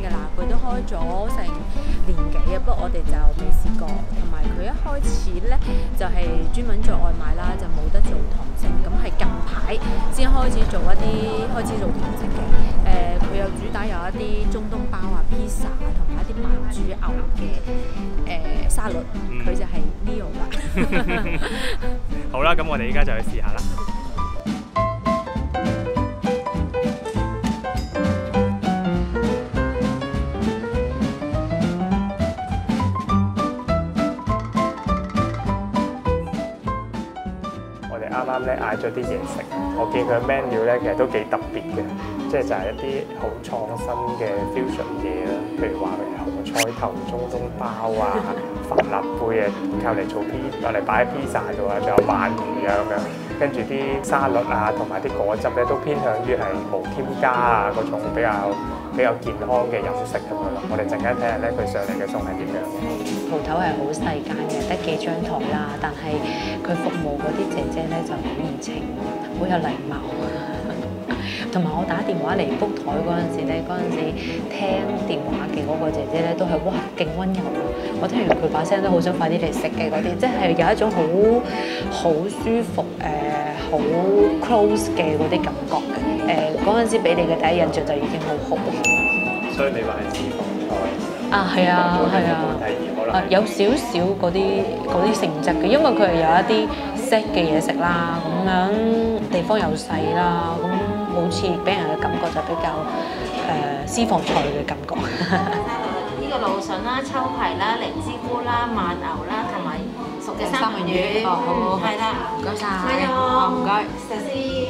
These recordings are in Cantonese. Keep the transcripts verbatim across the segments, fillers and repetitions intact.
㗎啦，佢都開咗成年幾啊，不過我哋就未試過。同埋佢一開始咧就係、是、專門做外賣啦，就冇得做堂食，咁係近排先開始做一啲開始做堂食嘅。誒、呃，佢有主打有一啲中東包啊、披薩啊，同埋一啲慢豬牛嘅誒、呃、沙律，佢、嗯、就係 Leo 啦。 好啦，咁我哋依家就去試下啦。我哋啱啱咧嗌咗啲嘢食，我見佢 menu 咧其實都幾特別嘅，即係就係一啲好創新嘅 fusion 嘢啦，譬如話紅菜頭中東包啊、帆立貝啊，靠嚟做 P， 攞嚟擺喺 pizza 度啊，仲有鰻魚啊咁樣，跟住啲沙律啊同埋啲果汁咧都偏向於係無添加啊嗰種比較比較健康嘅飲食咁樣咯。我哋陣間睇下咧佢上嚟嘅餸係點樣嘅。 鋪頭係好細間嘅，得幾張台啦，但係佢服務嗰啲姐姐咧就好熱情，好有禮貌。同埋我打電話嚟 book 台嗰陣時咧，嗰陣時聽電話嘅嗰個姐姐咧都係哇勁溫柔，我聽完佢把聲都好想快啲嚟食嘅嗰啲，即係有一種好好舒服誒好、呃、close 嘅嗰啲感覺嘅。誒嗰陣時俾你嘅第一印象就已經好好。 所以你話係私房菜啊，係啊，係啊，啊有少少嗰啲嗰啲性質嘅，因為佢係有一啲 set 嘅嘢食啦，咁樣地方又細啦，咁好似俾人嘅感覺就比較誒、呃、私房菜嘅感覺。 呢個蘆筍啦、秋葵啦、靈芝菇啦、慢牛啦，同埋熟嘅三文魚。 哦，好好， 係啦， 唔該晒， 係啊， 哦唔該， 謝謝。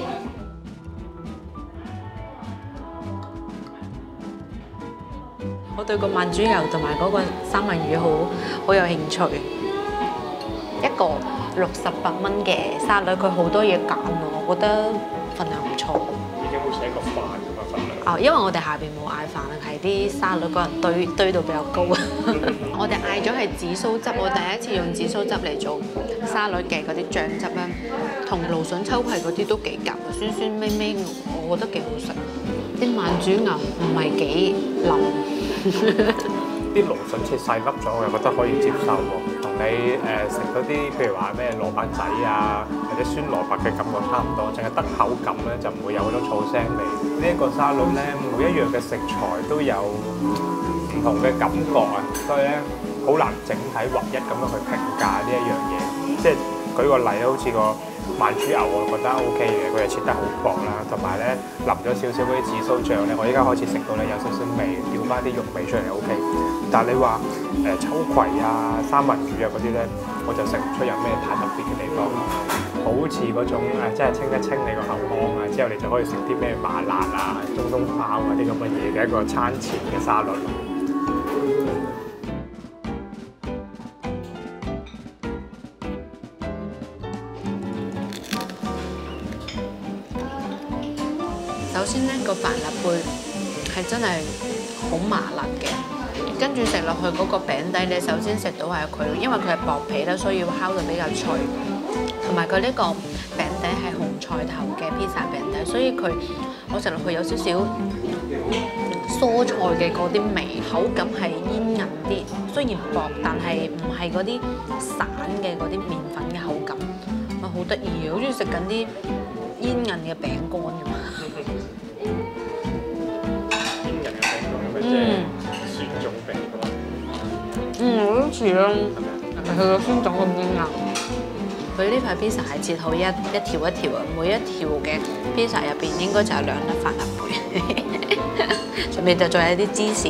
我對個慢豬油同埋嗰個三文魚好好有興趣。一個六十八蚊嘅沙律，佢好多嘢揀喎，我覺得份量唔錯。 已經好似一個飯咁嘅份量。 啊，因為我哋下邊冇嗌飯啊，係啲沙律嗰人堆堆到比較高啊。我哋嗌咗係紫蘇汁，我第一次用紫蘇汁嚟做沙律嘅嗰啲醬汁咧，同蘆筍秋葵嗰啲都幾夾，酸酸味味，我覺得幾好食。啲慢豬牛唔係幾腍。 啲蘆筍切細粒咗，我又覺得可以接受喎。同你誒食嗰啲，譬如話咩蘿蔔仔啊，或者酸蘿蔔嘅感覺差唔多，淨係得口感咧就唔會有嗰種草腥味。呢一個沙律咧，每一樣嘅食材都有唔同嘅感覺啊，所以咧好難整體劃一咁樣去評價呢一樣嘢。即係舉個例，好似個慢豬牛，我覺得 O K 嘅，佢係切得好薄啦，同埋咧淋咗少少嗰啲紫蘇醬咧，我依家開始食到咧有少少味，調翻啲肉味出嚟 O K。但係你話誒、呃、秋葵啊、三文魚啊嗰啲咧，我就食唔出有咩太特別嘅地方，好似嗰種誒、即係清一清你個口腔啊，之後你就可以食啲咩麻辣啊、中東包啊啲咁嘅嘢嘅一個餐前嘅沙律。 首先咧個帆立貝係真係好麻辣嘅，跟住食落去嗰個餅底，你首先食到係佢，因為佢係薄皮啦，所以要烤到比較脆，同埋佢呢個餅底係紅菜頭嘅披薩餅底，所以佢我食落去有少少蔬菜嘅嗰啲味，口感係煙韌啲，雖然薄，但係唔係嗰啲散嘅嗰啲麵粉嘅口感，啊好得意啊，好似食緊啲煙韌嘅餅乾咁。嗯， 酸種餅乾。 嗯，我都似啦，係個酸種咁煙韌。佢呢塊披薩係切好一一條一條啊，每一條嘅披薩入邊應該就係兩粒帆立貝，上面就再有啲芝士。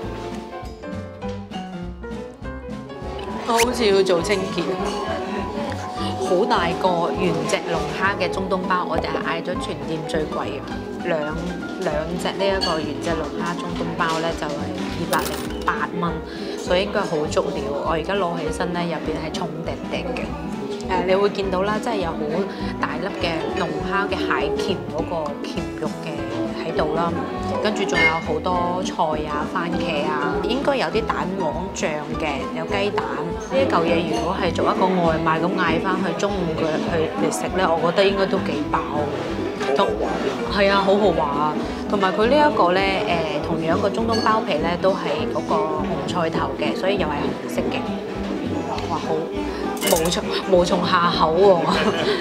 我好似要做清潔。好大個原隻龍蝦嘅中東包，我哋係嗌咗全店最貴嘅，兩兩隻呢一個原隻龍蝦中東包咧就係二百零八蚊，所以應該好足料。我而家攞起身咧，入邊係重滴滴嘅。誒、呃，你會見到啦，真係有好大粒嘅龍蝦嘅蟹鉗嗰個鉗肉嘅喺度啦，跟住仲有好多菜啊、番茄啊，應該有啲蛋黃醬嘅，有雞蛋。呢一嚿嘢如果係做一個外賣咁嗌翻去中午佢去嚟食咧，我覺得應該都幾飽。 好同係啊，好豪華啊！同埋佢呢一個咧誒，同樣個中東包皮咧都係嗰個紅菜頭嘅，所以又係紅色嘅。哇，好無從無從下口喎、啊！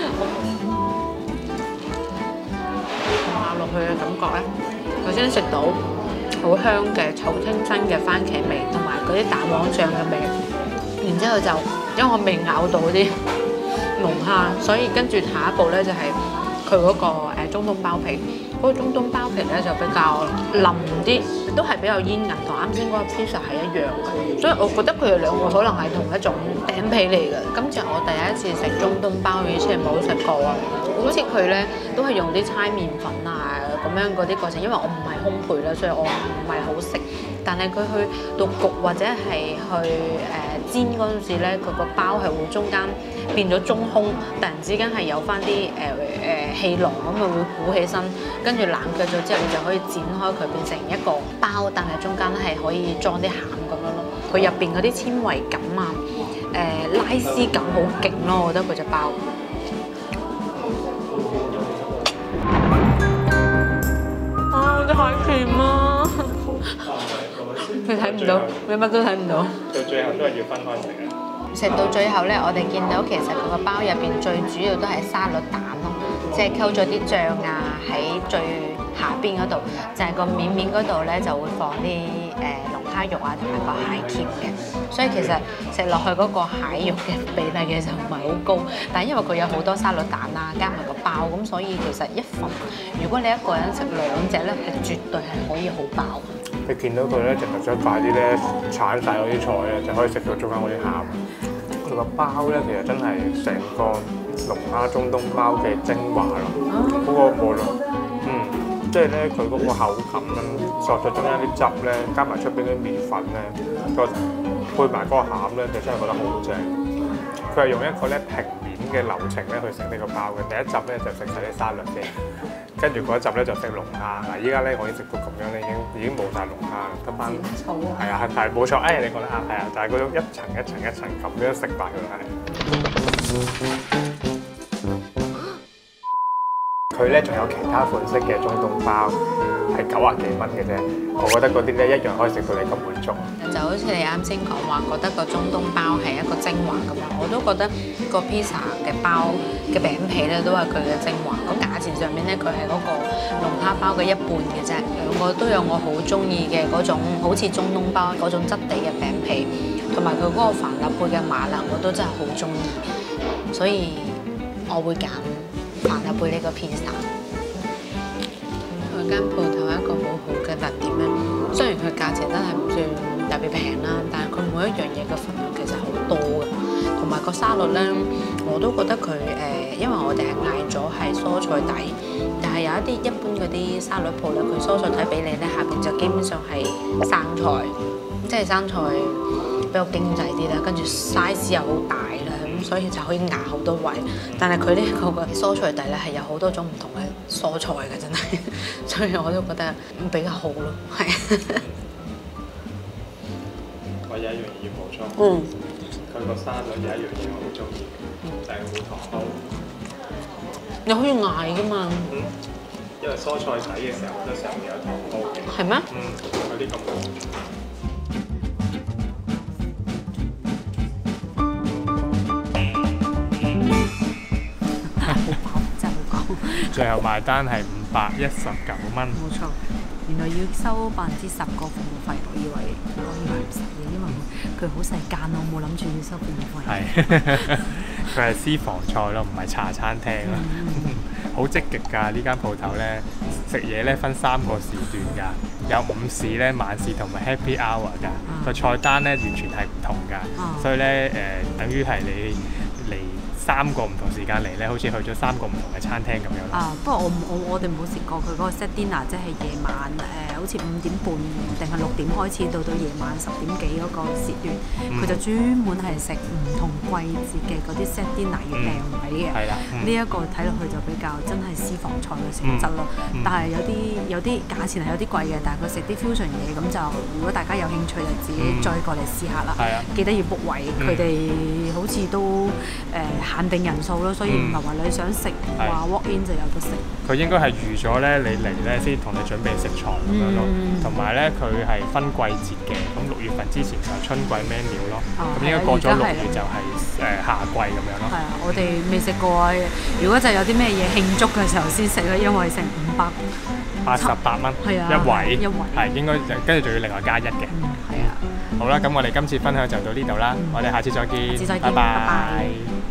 咬落去嘅感覺咧，頭先食到好香嘅臭清新嘅番茄味，同埋嗰啲蛋黃醬嘅味。然之後就因為我未咬到啲龍蝦，所以跟住下一步咧就係佢嗰個誒中東包皮。嗰個中東包皮咧就比較腍啲，都係比較煙韌，同啱先嗰個 pizza 係一樣嘅，所以我覺得佢哋兩個可能係同一種餅皮嚟嘅。今次我第一次食中東包，以前冇食過啊，好似佢咧都係用啲搓麵粉啊咁樣嗰啲過程，因為我唔係烘焙啦，所以我唔係好識。但係佢去到焗或者係去誒、呃、煎嗰陣時咧，佢個包係會中間變咗中空，突然之間係有翻啲誒誒氣囊咁啊，會鼓起身，跟住冷卻咗之後，你就可以剪開佢變成一個包，但係中間係可以裝啲餡咁樣咯。佢入邊嗰啲纖維感啊，誒、呃、拉絲感好勁咯，我覺得佢隻包。啊！真係太甜啊！你睇唔到，你乜都睇唔到。 到最後都係要分開食嘅。 食到最後咧，我哋見到其實佢個包入邊最主要都係沙律蛋咯，即係溝咗啲醬啊喺最下邊嗰度，就係、是、個面面嗰度咧就會放啲誒、呃、龍蝦肉啊同埋個蟹鉗嘅，所以其實食落去嗰個蟹肉嘅比例其實唔係好高，但係因為佢有好多沙律蛋啊，加埋個包咁，所以其實一份如果你一個人食兩隻咧，係絕對係可以好飽。 你見到佢咧，就係想快啲咧剷晒嗰啲菜咧，就可以食到中間嗰啲餡。佢個包咧，其實真係成個龍蝦中東包嘅精華咯。嗰、那個無論嗯，即係咧佢嗰個口感咧，索咗中間啲汁咧，加埋出邊啲麵粉咧，個配埋嗰個餡咧，就真係覺得好正。佢係用一個咧平面嘅流程咧去食呢個包嘅。第一集咧就食晒啲沙律先。跟住嗰一集咧就食龍蝦，嗱依家咧可以食到咁樣咧，已經已經冇晒龍蝦啦，得翻係啊，但係冇錯，哎你覺得啱係啊，就係嗰種一層一層一層咁樣食法嘅係。佢咧仲有其他款式嘅中東包，係九啊幾蚊嘅啫，我覺得嗰啲咧一樣可以食到你咁滿足。 就好似你啱先講話，覺得個中東包係一個精華咁樣，我都覺得個 pizza 嘅包嘅餅皮咧都係佢嘅精華。咁價錢上面咧，佢係嗰個龍蝦包嘅一半嘅啫，兩個都有我好中意嘅嗰種好似中東包嗰種質地嘅餅皮，同埋佢嗰個帆立貝嘅馬勒我都真係好中意，所以我會揀帆立貝呢個 pizza。佢間鋪頭一個好好嘅特點咧，雖然佢價錢真係唔算特別平啦，但係佢每一樣嘢嘅分量其實好多嘅，同埋個沙律咧，我都覺得佢誒、呃，因為我哋係嗌咗係蔬菜底，但係有一啲一般嗰啲沙律鋪咧，佢蔬菜底俾你咧，下邊就基本上係生菜，即係生菜比較經濟啲啦，跟住 size 又好大啦，咁所以就可以壓好多位。但係佢呢個個蔬菜底咧係有好多種唔同嘅蔬菜嘅，真係，所以我都覺得比較好咯，係。 我有一樣嘢要補充， 嗯， 佢個沙律有一樣嘢我好中意，就係冇糖煲。 你可以嗌噶嘛？ 嗯，因為蔬菜底嘅時候，好多時候會有糖煲嘅。 係咩？ 嗯，有啲咁。 真係好講。 最後埋單係五百一十九蚊。 冇錯，原來要收百分之十個服務費，我以為我以為唔使嘅，因為佢好細間，我冇諗住要收服務費。 係，佢係私房菜咯，唔係茶餐廳咯。好積極㗎，呢間鋪頭咧，食嘢咧分三個時段㗎，有午市咧、晚市同埋 Happy Hour 㗎。個、啊、菜單咧完全係唔同㗎，啊、所以咧誒、呃，等於係你嚟三個唔同時間嚟咧，好似去咗三個唔同嘅餐廳咁樣咯。啊， 不過我我我哋冇食過佢嗰個 set dinner，即係夜晚誒、呃，好似五點半定係六點開始到到夜晚十點幾嗰個時段，佢、嗯、就專門係食唔同季節嘅嗰啲 set dinner 要訂位嘅。係啦、嗯，呢一、嗯、個睇落去就比較真係私房菜嘅性質咯。嗯嗯、但係有啲有啲價錢係有啲貴嘅，但係佢食啲 fusion 嘢咁就，如果大家有興趣就自己再過嚟試下啦。係啊、嗯，記得要 book 位，佢哋、嗯、好似都誒。呃限定人數咯，所以唔係話你想食話 walk in 就有得食。 佢應該係預咗咧，你嚟咧先同你準備食材咁樣咯。同埋咧，佢係分季節嘅，咁六月份之前就春季 menu 咯，咁應該過咗六月就係誒夏季咁樣咯。 係啊，我哋未食過啊！如果就有啲咩嘢慶祝嘅時候先食啦，因為成五百八十八蚊係啊一位， 一位係應該跟住仲要另外加一嘅。 嗯，係啊。 好啦，咁我哋今次分享就到呢度啦，我哋下次再見， 下次再見拜拜拜。